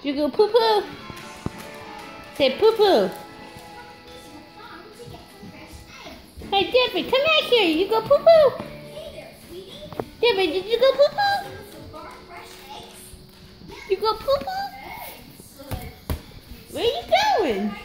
You go poo poo. Say poo poo. Hey Dippy, come back here. You go poo poo. Dippy, did you go poo poo? You go poo poo? Where are you going?